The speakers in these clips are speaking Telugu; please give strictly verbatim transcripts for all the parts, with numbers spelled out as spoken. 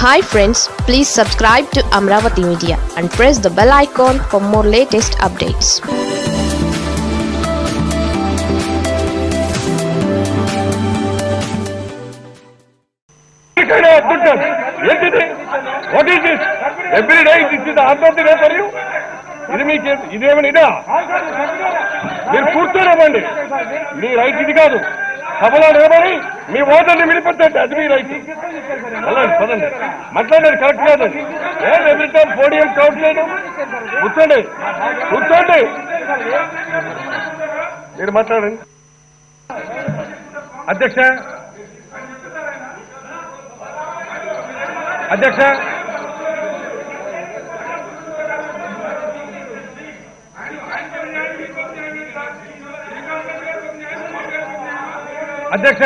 Hi friends, please subscribe to Amravati Media and press the bell icon for more latest updates. What is this? Every day this is the answer to the for you. ఇది మీకు ఇదేమని ఇదా మీరు కూర్చోనివ్వండి. మీ రైట్ ఇది కాదు. సభలో నిలబడి మీ ఓటర్ని విడిపెట్టండి, అది మీ రైట్. వెళ్ళండి పదండి, మాట్లాడేది కరెక్ట్ కాదు. ఏం ఎవ్రీ టైం పోడియం కౌంట్ చేయడం. కూర్చోండి కూర్చోండి మీరు మాట్లాడండి. అధ్యక్ష అధ్యక్ష అధ్యక్ష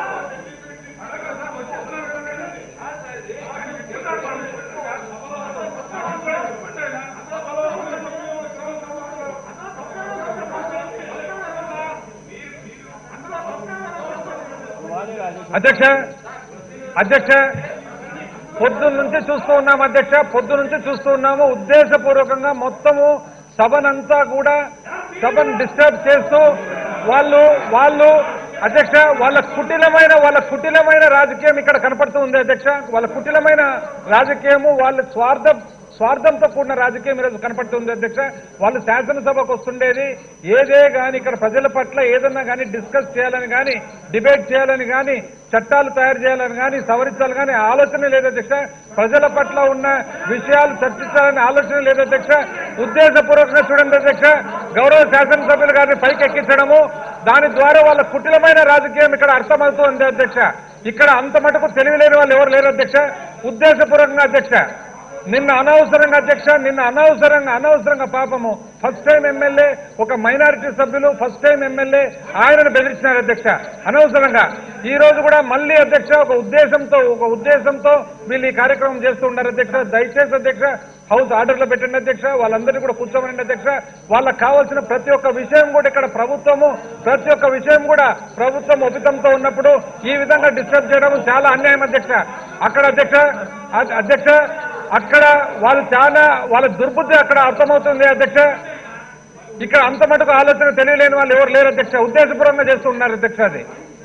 అధ్యక్ష అధ్యక్ష పొద్దు నుంచి చూస్తూ ఉన్నాము అధ్యక్ష పొద్దు నుంచి చూస్తూ ఉన్నాము ఉద్దేశపూర్వకంగా మొత్తము సభనంతా కూడా సభను డిస్టర్బ్ చేస్తూ వాళ్ళు వాళ్ళు అధ్యక్ష వాళ్ళ కుటిలమైన వాళ్ళ కుటిలమైన రాజకీయం ఇక్కడ కనపడుతూ ఉంది అధ్యక్ష. వాళ్ళ కుటిలమైన రాజకీయము వాళ్ళ స్వార్థ స్వార్థంతో కూడిన రాజకీయం ఈరోజు కనపడుతుంది అధ్యక్ష. వాళ్ళు శాసనసభకు వస్తుండేది ఏదే కానీ ఇక్కడ ప్రజల పట్ల ఏదన్నా కానీ డిస్కస్ చేయాలని కానీ డిబేట్ చేయాలని కానీ చట్టాలు తయారు చేయాలని కానీ సవరించాలని కానీ ఆలోచన లేదు అధ్యక్ష. ప్రజల పట్ల ఉన్న విషయాలు చర్చించాలని ఆలోచన లేదు అధ్యక్ష. ఉద్దేశపూర్వకంగా చూడండి అధ్యక్ష, గౌరవ శాసనసభ్యులు గారిని పైకి ఎక్కించడము, దాని ద్వారా వాళ్ళ కుటిలమైన రాజకీయం ఇక్కడ అర్థమవుతుంది అధ్యక్ష. ఇక్కడ అంత మటుకు తెలివిలేని వాళ్ళు ఎవరు లేరు అధ్యక్ష. ఉద్దేశపూర్వకంగా అధ్యక్ష నిన్న అనవసరంగా అధ్యక్ష నిన్న అనవసరంగా అనవసరంగా పాపము ఫస్ట్ టైం ఎమ్మెల్యే ఒక మైనారిటీ సభ్యులు ఫస్ట్ టైం ఎమ్మెల్యే ఆయనను బెదిరించినారు అధ్యక్ష అనవసరంగా. ఈ రోజు కూడా మళ్ళీ అధ్యక్ష ఒక ఉద్దేశంతో ఒక ఉద్దేశంతో వీళ్ళు ఈ కార్యక్రమం చేస్తూ ఉన్నారు అధ్యక్ష. దయచేసి అధ్యక్ష హౌస్ ఆర్డర్లో పెట్టండి అధ్యక్ష, వాళ్ళందరినీ కూడా కూర్చోమనండి అధ్యక్ష. వాళ్ళకి కావాల్సిన ప్రతి ఒక్క విషయం కూడా ఇక్కడ ప్రభుత్వము ప్రతి ఒక్క విషయం కూడా ప్రభుత్వం ఒపితంతో ఉన్నప్పుడు ఈ విధంగా డిస్టర్బ్ చేయడం చాలా అన్యాయం అధ్యక్ష. అక్కడ అధ్యక్ష అధ్యక్ష అక్కడ వాళ్ళు చాలా వాళ్ళ దుర్బుద్ధి అక్కడ అర్థమవుతుంది అధ్యక్ష. ఇక్కడ అంత మటుకు ఆలోచన తెలియలేని వాళ్ళు ఎవరు లేరు అధ్యక్ష. ఉద్దేశపూర్వకంగా చేస్తూ ఉన్నారు అధ్యక్ష. అది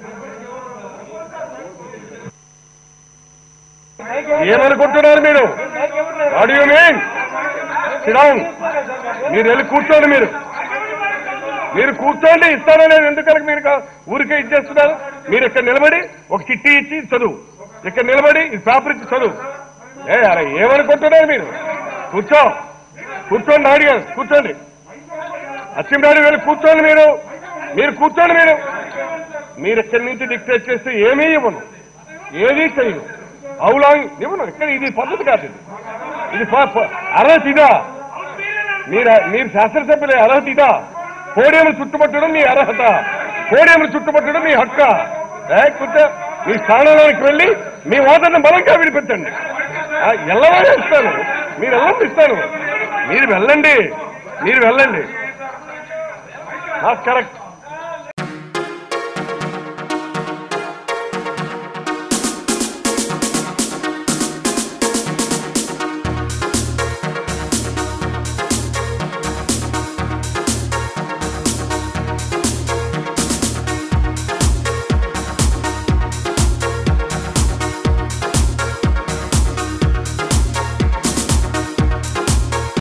ఏమనుకుంటున్నారు మీరు? What you mean? Sit down. మీరు వెళ్ళి కూర్చోండి. మీరు మీరు కూర్చోండి. ఇస్తానో లేదు ఎందుకని మీరు ఊరికే ఇచ్చేస్తున్నారు? మీరు ఇక్కడ నిలబడి ఒక చిట్టి ఇచ్చి చదువు, ఇక్కడ నిలబడి ఈ పేపర్ ఇచ్చి చదువు. ఏ అరే ఏమనుకుంటున్నారు మీరు? కూర్చో కూర్చోండి నాయుడు గారు, కూర్చోండి. అచ్చెన్నాయుడు గారు కూర్చోండి. మీరు మీరు కూర్చోండి. మీరు మీరు ఇక్కడి నుంచి డిక్టేట్ చేస్తే ఏమీ ఇవ్వను, ఏదీ చేయను. అవులాంగ్ ఇవ్వను. ఇక్కడ ఇది పద్ధతి కాదు. ఇది అర్హత ఇదా? మీరు మీరు శాసనసభ్యులే అర్హత ఇదా? పోడియంలు చుట్టుపట్టడం మీ అర్హత, పోడియంలు చుట్టుపట్టడం మీ హక్క. లేకపోతే మీ స్థానంలోకి వెళ్ళి మీ ఓటర్ని బలంగా విడిపించండి. ఎల్లవాడే ఇస్తాను, మీరు ఎల్లం ఇస్తాను. మీరు వెళ్ళండి మీరు వెళ్ళండి. కరెక్ట్.